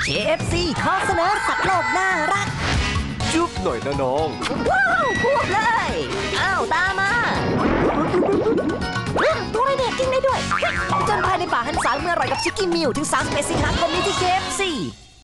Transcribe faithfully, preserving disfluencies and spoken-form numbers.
เค เอฟ ซี ขอเสนอสัตว์โลกน่ารักจุ๊บหน่อยนะน้องว้าวพูดเลยอ้าวตามมาตัวเด็กกินได้ด้วยจนภายในป่าหันสาเมื่ออร่อยกับชิคกี้มิวถึงสามสิบเอ็ดสิงหาคมนี้ที่ เค เอฟ ซี